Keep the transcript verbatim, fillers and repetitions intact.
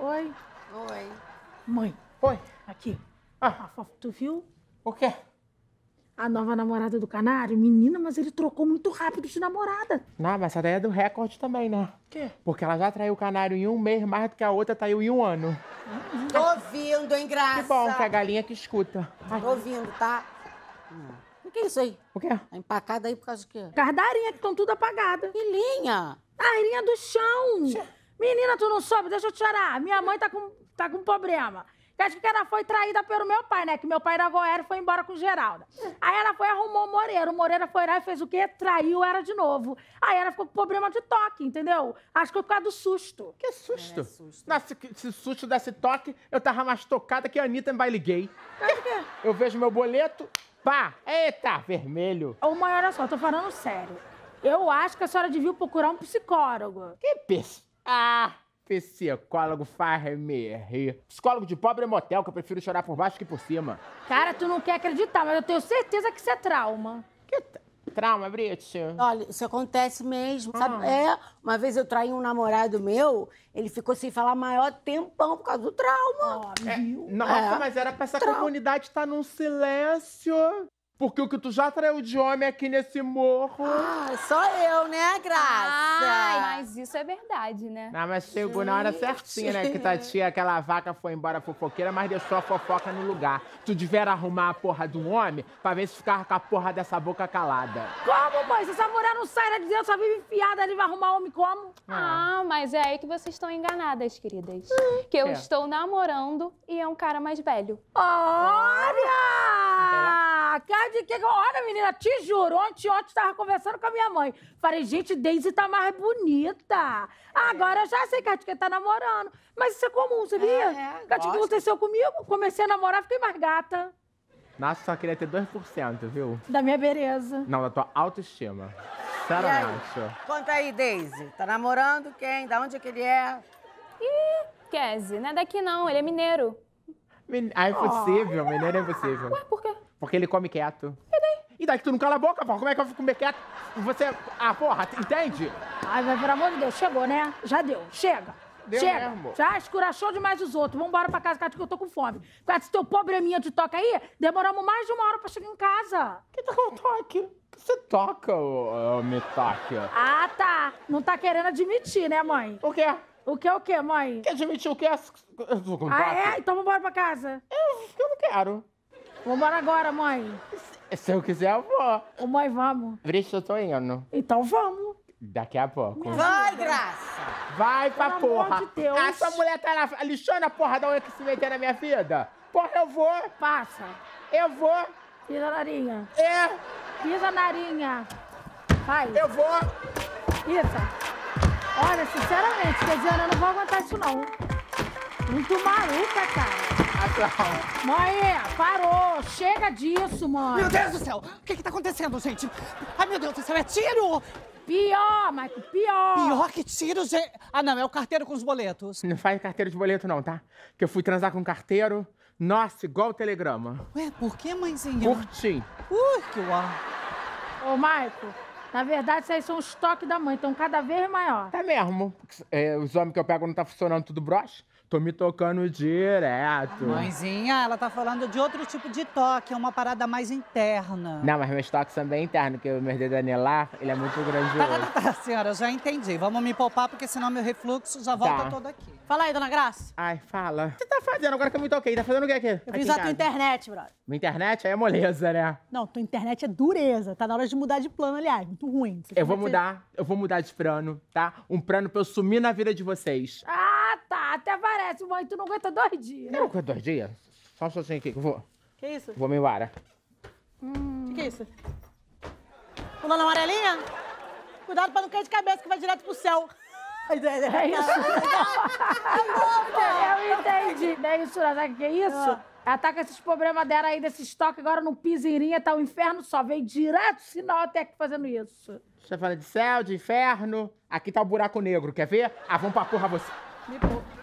Oi. Oi. Mãe. Oi. Aqui. Ah. A Fofo, tu viu? O quê? A nova namorada do Canário? Menina, mas ele trocou muito rápido de namorada. Não, mas essa daí é do recorde também, né? Quê? Porque ela já traiu o Canário em um mês, mais do que a outra traiu em um ano. Tô ouvindo, hein, Graça? Que bom, que é a galinha que escuta. Ai. Tô ouvindo, tá? Hum. O que é isso aí? O quê? Tá empacada aí por causa de quê? Cardarinha que estão tudo apagadas. Que linha! A linha do chão. Menina, tu não soube? Deixa eu te chorar. Minha mãe tá com, tá com problema. Acho que ela foi traída pelo meu pai, né? Que meu pai era goiano e foi embora com o Geralda. Aí ela foi e arrumou o Moreira. O Moreira foi lá e fez o quê? Traiu ela de novo. Aí ela ficou com problema de toque, entendeu? Acho que foi por causa do susto. Que susto? É, susto. Nossa, se, se susto desse toque, eu tava mais tocada que a Anitta em baile gay. Sabe o quê? Eu vejo meu boleto, pá, eita, vermelho. Ô, mãe, olha só, tô falando sério. Eu acho que a senhora devia procurar um psicólogo. Que pes... Ah, psicólogo faz me rir. Psicólogo de pobre é motel, que eu prefiro chorar por baixo que por cima. Cara, tu não quer acreditar, mas eu tenho certeza que isso é trauma. Que t- trauma, Brit? Olha, isso acontece mesmo, sabe? É, uma vez eu traí um namorado meu, ele ficou sem falar maior tempão por causa do trauma. Ó, viu? Nossa, É. mas era pra essa Trauma. comunidade estar num silêncio. Porque o que tu já traiu de homem aqui nesse morro... Ah, só eu, né, Graça? Ai, mas isso é verdade, né? Ah, mas chegou na hora Gente. certinha, né? Que tua tia, aquela vaca, foi embora fofoqueira, mas deixou a fofoca no lugar. Tu devia arrumar a porra de um homem pra ver se ficava com a porra dessa boca calada. Como, mãe? Se essa mulher não sai lá de dentro, só vive enfiada, ele vai arrumar homem como? Ah, mas é aí que vocês estão enganadas, queridas. Que eu É. estou namorando e é um cara mais velho. Olha! Cara de que... Olha, menina, te juro, ontem, ontem tava conversando com a minha mãe. Falei, gente, Daisy tá mais bonita. Agora eu já sei que a Tia tá namorando. Mas isso é comum, sabia? É, é, Que a Tia gosto. aconteceu comigo. Comecei a namorar, fiquei mais gata. Nossa, só queria ter dois por cento, viu? Da minha beleza. Não, da tua autoestima. E aí? Sinceramente. Conta aí, Daisy. Tá namorando quem? Da onde é que ele é? Ih, Kese, não é daqui não, ele é mineiro. Men... Ah, é impossível, menino é impossível. Ué, por quê? Porque ele come quieto. E daí? E daí que tu não cala a boca, porra? Como é que eu vou comer quieto? Você... Ah, porra, entende? Ai, mas pelo amor de Deus, chegou, né? Já deu, chega. Deu chega. mesmo. Já escurachou demais os outros. Vambora pra casa, Cátia, que eu tô com fome. Com esse teu probleminha de toque aí, demoramos mais de uma hora pra chegar em casa. Que tá com toque? Que você toca, ô, ô, me toque? Ah, tá. Não tá querendo admitir, né, mãe? O quê? O que é o quê, mãe? Quer admitir o quê? Eu tô com toque? Ah, é? Então vambora pra casa. Eu, eu não quero. Vambora agora, mãe. Se eu quiser, eu vou. Ô, mãe, vamos. Brice, eu tô indo. Então vamos. Daqui a pouco. Vai, Graça. Vai pra Pelo amor porra. de Deus. Essa mulher tá lá lixando a porra da unha que se meter na minha vida. Porra, eu vou. Passa. Eu vou. Pisa na narinha. É. Pisa na narinha. Vai. Eu vou. Pisa. Olha, sinceramente, Desiana, eu não vou aguentar isso, não. Muito maluca, cara. Ação. Mãe, parou. Chega disso, mãe. Meu Deus do céu! O que que tá acontecendo, gente? Ai, meu Deus do céu, é tiro! Pior, Maico, pior. Pior que tiro, gente... Ah, não, é o carteiro com os boletos. Não faz carteiro de boleto, não, tá? Que eu fui transar com um carteiro. Nossa, igual o telegrama. Ué, por que, mãezinha? Curti. Ui, que uau. Ô, Maico, na verdade, isso aí são os toques da mãe. Estão cada vez maior. Tá mesmo. É, os homens que eu pego não tá funcionando tudo broche. Tô me tocando direto. Mãezinha, ela tá falando de outro tipo de toque, é uma parada mais interna. Não, mas meus toques são bem internos, porque o meu dedo anelar, ele é muito Tá, grandioso. tá, tá, senhora, eu já entendi. Vamos me poupar, porque senão meu refluxo já volta Tá. todo aqui. Fala aí, dona Graça. Ai, fala. O que você tá fazendo agora que eu me toquei? Tá fazendo o que aqui? Eu fiz a tua internet, brother. Minha internet? Aí é moleza, né? Não, tua internet é dureza. Tá na hora de mudar de plano, aliás. Muito ruim. Você Eu vou vai ter- mudar, eu vou mudar de plano, tá? Um plano pra eu sumir na vida de vocês. Ah, tá. Até parece, mãe. Tu não aguenta dois dias. Não, com dois dias? Só um sozinho aqui, que eu vou. Que isso? Vou me embora. Que que é isso? Pulando amarelinha? Cuidado pra não cair de cabeça, que vai direto pro céu. É isso. Eu entendi. Não é isso, não. Sabe o que é isso? Ela tá com esses problemas dela aí, desse estoque, agora no piseirinha, tá o inferno só. Veio direto sinal até aqui fazendo isso. Você fala de céu, de inferno. Aqui tá o buraco negro, quer ver? Ah, vamos pra porra você. Me poupa.